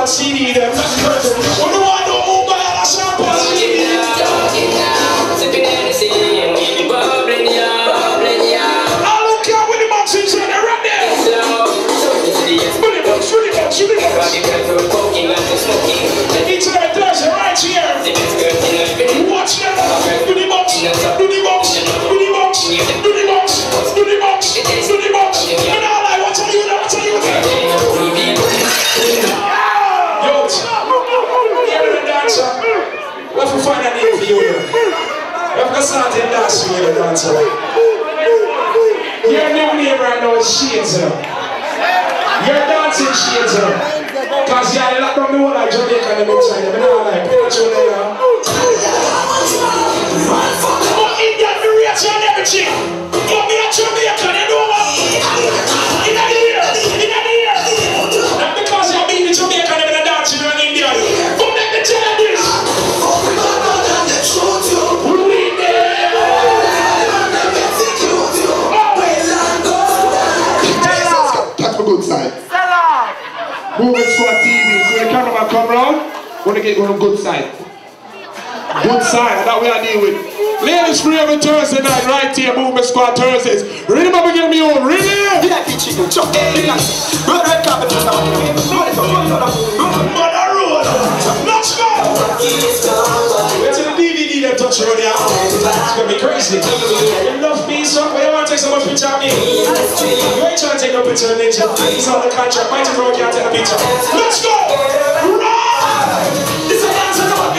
champagne CD them. We don't want no move by a champagne CD. I don't care when the box is in there, right there. Bully box, bully box, bully box. It's right there, right here. Watch them. Do the box, do the box, do the box, do the box, do the box, do the box. And all I want to you there, what are you there? Yo, you're the dancer. We have to find a name for you here. We have to start in dancing with the dancer. Your new name right now is Shades. You're dancing Shades. Because you're not from the whole like Jamaica and the inside. You're not like Portugal there. But Indian the race and everything. But me a Jamaican, you know what? In the ear. Not because you're being the Jamaican and the dancing in India. But let me tell you this. That's my good side. Movement Squad TV. So the cameraman come round, want to get on the good side. Good side, that we are dealing with. Ladies free every Thursday night, right here, Movement Squad Thursdays. Ready, Mama, give me home, ready? VIP chicken, chop, red carpet, Let's go! Wait till the DVD them touch around here. It's gonna be crazy. You love me, so why you want to take so much picture of me? You ain't trying to take no picture of nature. It's on the contract. Mighty Pro can't take a picture. Let's go! Run! This is a dance on the bucket.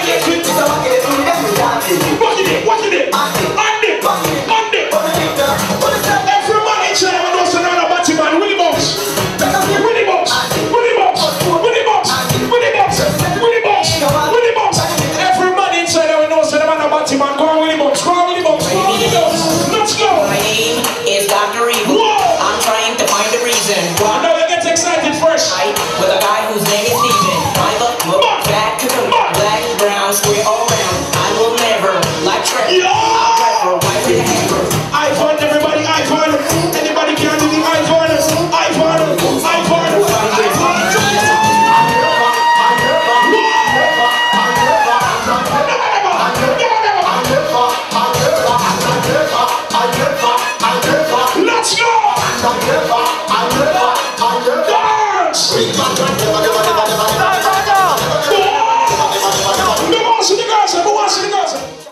Walking it. On it. Everybody trying to know another Batman. Willie Box. Everybody inside there knows that I'm a Batman. Go on Willie Box. Let's go. My name is Dr. Evil. Whoa. I'm trying to find a reason. I know you get excited first. With a guy whose name is Steven. I look back to the black, brown, square all around. I will never like Trevor. I'll prefer white with a hammer. iPhone, everybody, iPhone. Anybody can do the iPhone. Let's go! Dance!